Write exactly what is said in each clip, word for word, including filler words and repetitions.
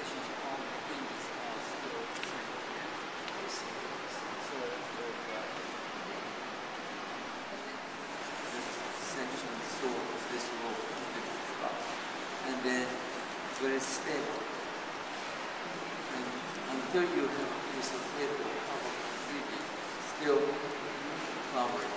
edges of things are still the same. So, so the, the section stores this row in the top. And then it's very stable. And until you have a piece of paper covered completely, still covered.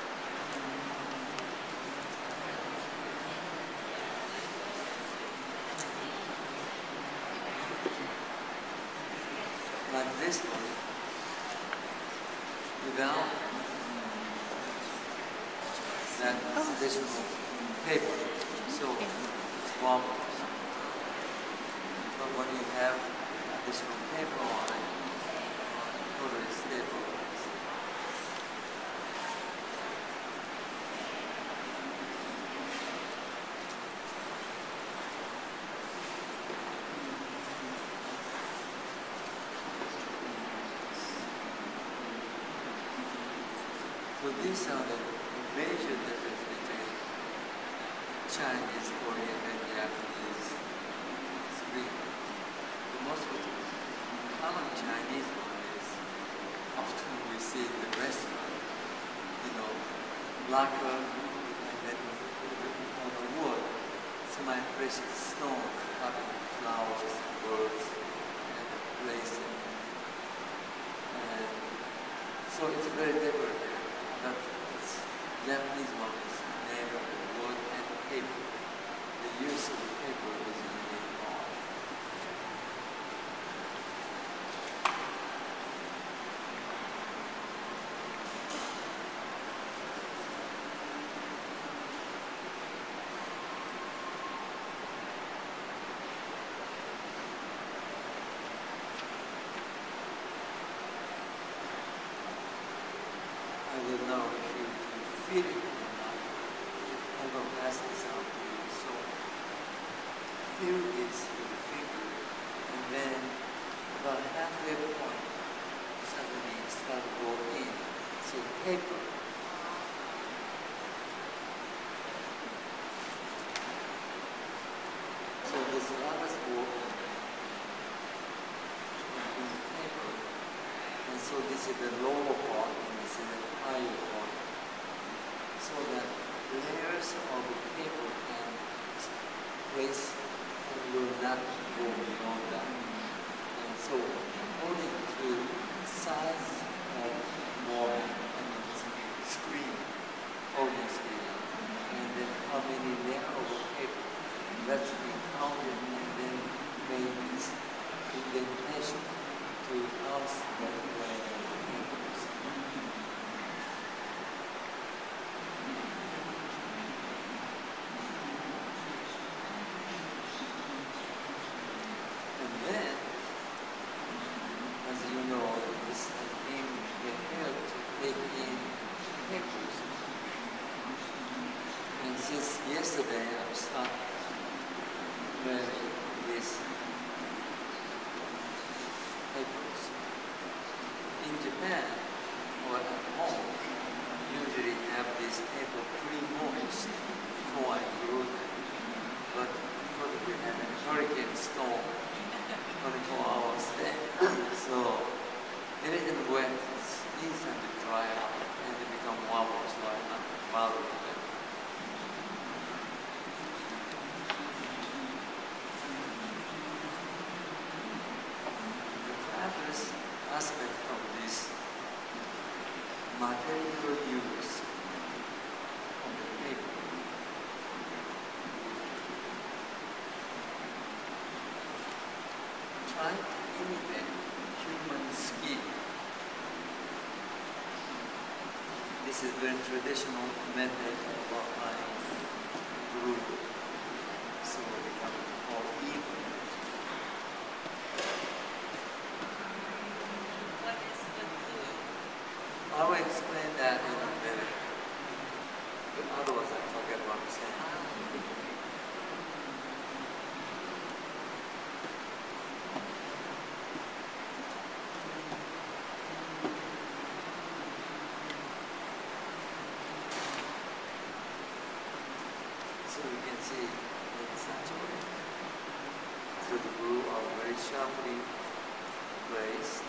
Like this one, without that additional paper, so it's wobbles. But when you have additional paper on it, totally stabilized. So these are the major differences between Chinese, Korean, and Japanese screen. The most common Chinese one is often we see in the restaurant, you know, lacquer, and then on the wood, semi-precious stone, covered with flowers, birds, and placing. And so it's very different. But it's Japanese one is made of wood and paper. The use of the paper is really long. I don't know if you can feel it or not. I'm going to pass this out to you. So feel this with the finger, and then about halfway point, suddenly start to go in. So paper. So this last work in paper, and so this is the lower part. In the higher part, so that layers of paper can place and will not go beyond that. And so according to the size of more I mean, screen, folding screen, and then how many layers of paper, that's being counted and then made this indentation to house that layer of papers. Then, as you know, this has been prepared to take in papers. And since yesterday, I've started wearing these papers. In Japan, or at home, usually have this paper pre-moist before I glue them. But because we have a hurricane storm, twenty-four hours there. So it isn't wet, it's instantly dry out and they become wobbles, so I'm not bothered with it. The fabulous aspect of this material use of the paper trying to imitate human skin. This is very traditional method of applying glue. So we have to call even. What is the glue? I will explain that in a minute. But otherwise I forget what I'm saying. So we can very sharply placed.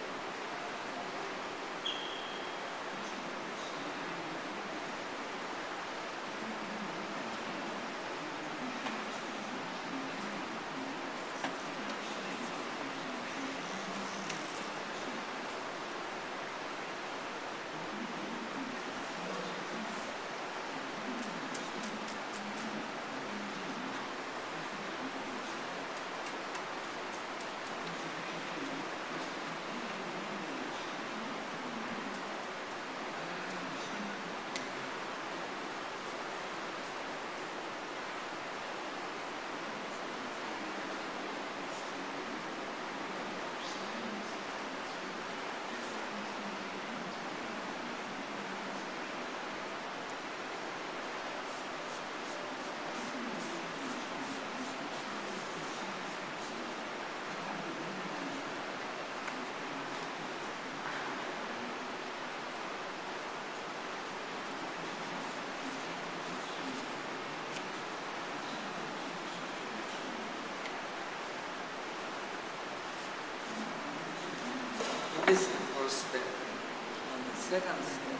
This is the first step. And the second step,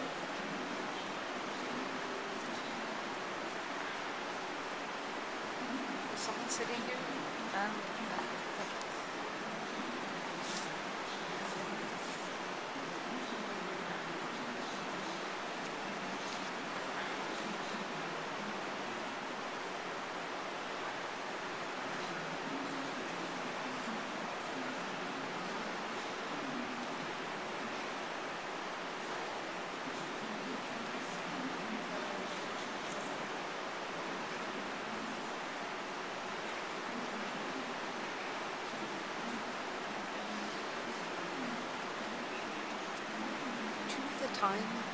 Is someone sitting here? Um, no. Do you know the time?